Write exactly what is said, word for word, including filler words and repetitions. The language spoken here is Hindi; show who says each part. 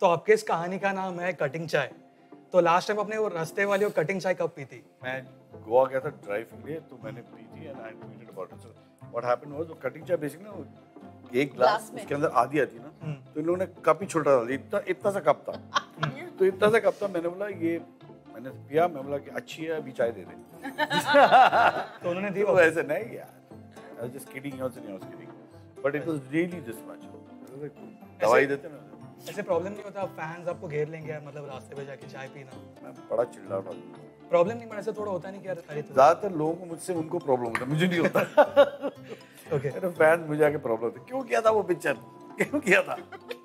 Speaker 1: तो आपके इस कहानी का नाम है कटिंग चाय। तो लास्ट टाइम आपने वो रास्ते वाली वो कटिंग चाय कब पी थी?
Speaker 2: मैं गोवा गया था ड्राइव के लिए, तो मैंने पी थी and I tweeted about it. So what happened was, वो कटिंग चाय बेसिकली ना एक ग्लास उसके अंदर आधी आती ना, तो इन लोगों ने कप ही छोटा डाल दिया, इतना इतना सा कप था। तो इतना सा कप था, मैंने बोला ये, मैंने पिया, मैं बोला कि अच्छी है, अभी चाय दे दे।
Speaker 1: तो उन्होंने दी?
Speaker 2: तो ऐसे नहीं यार, I was just kidding, I was kidding, but it was really this much. दवाई देते ना।
Speaker 1: ऐसे प्रॉब्लम नहीं होता फैंस आपको घेर लेंगे मतलब रास्ते पे जाके चाय पीना?
Speaker 2: मैं बड़ा चिल्लाता हूँ।
Speaker 1: प्रॉब्लम नहीं, ऐसे थोड़ा होता नहीं कि यार अरे तो
Speaker 2: ज्यादातर लोगों को मुझसे उनको प्रॉब्लम होता है, मुझे नहीं होता।
Speaker 1: ओके
Speaker 2: मेरे फैन मुझे आके प्रॉब्लम होती है, क्यों किया था वो पिक्चर, क्यों किया था?